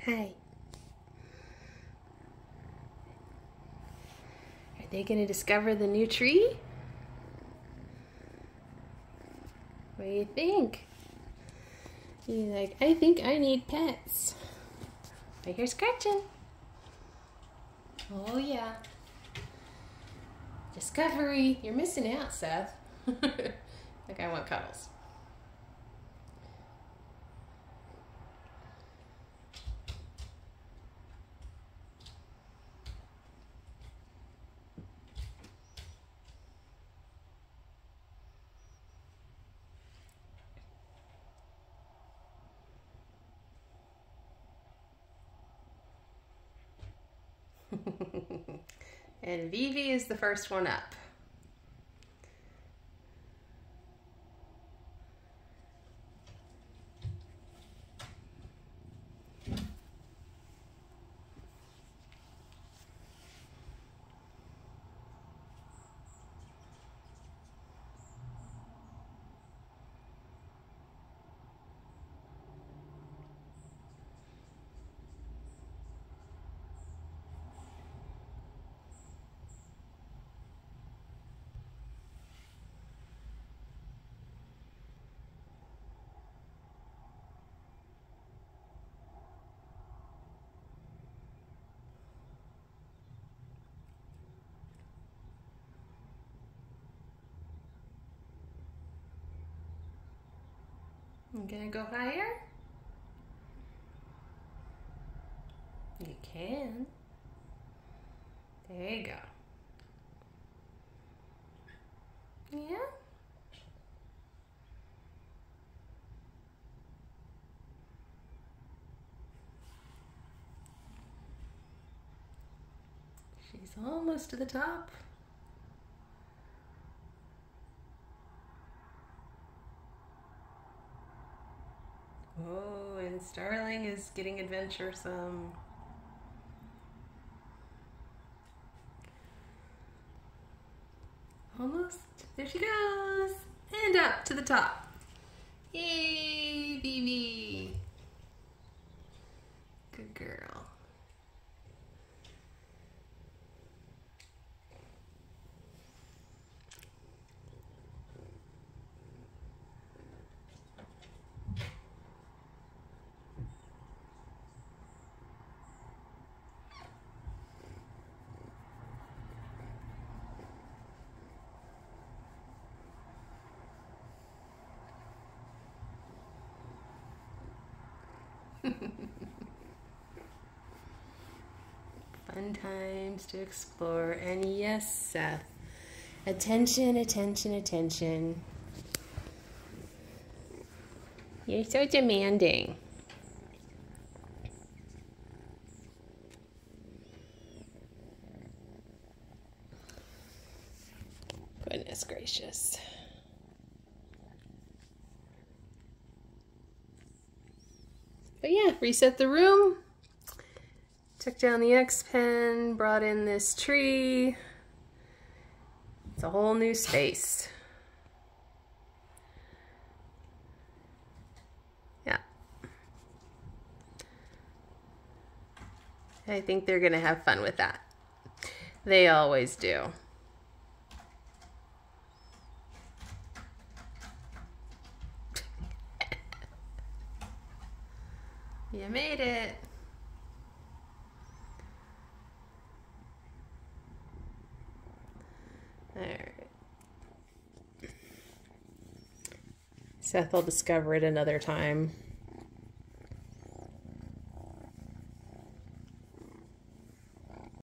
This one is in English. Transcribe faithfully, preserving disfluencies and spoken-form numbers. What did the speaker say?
Hi. Are they going to discover the new tree? What do you think? You're like, I think I need pets. Right here's Gretchen. Oh yeah. Discovery. You're missing out, Seth. Like I want cuddles. And Vivi is the first one up. I'm gonna go higher? You can. There you go. Yeah? She's almost to the top. Oh, and Starling is getting adventuresome. Almost. There she goes. And up to the top. Yay, Vivi. Good girl. Fun times to explore. And yes, Seth. Attention, attention, attention. You're so demanding. Goodness gracious. But yeah, reset the room. Took down the X pen, brought in this tree. It's a whole new space. Yeah. I think they're gonna have fun with that. They always do. You made it. All right. Seth will discover it another time.